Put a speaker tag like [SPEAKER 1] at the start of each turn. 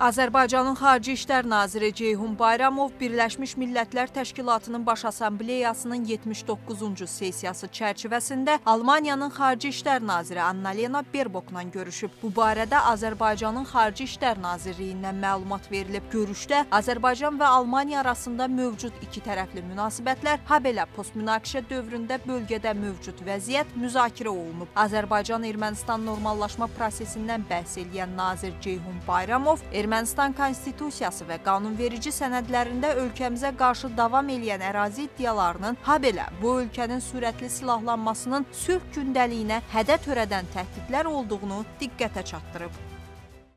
[SPEAKER 1] Azərbaycanın Xarici İşlər Naziri Ceyhun Bayramov Birləşmiş Millətlər Təşkilatının Baş Assambleyasının 79-cu sessiyası çərçivəsində Almaniyanın Xarici İşlər Naziri Annalena Baerbockla görüşüb. Bu barədə Azərbaycanın Xarici İşlər Nazirliyindən məlumat verilib. Görüşdə Azərbaycan və Almaniya arasında mövcud iki tərəfli münasibətlər, habelə postmünaqişə dövründə bölgədə mövcud vəziyyət müzakirə olunub. Azərbaycan-Ermənistan normallaşma prosesindən bəhs edən nazir Ceyhun Bayramov, Ermənistan konstitusiyası və qanunverici sənədlərində ölkəmizə qarşı davam edən ərazi iddialarının, habelə bu ölkənin sürətli silahlanmasının sülh gündəliyinə hədət törədən təhdidlər olduğunu diqqətə çatdırıb.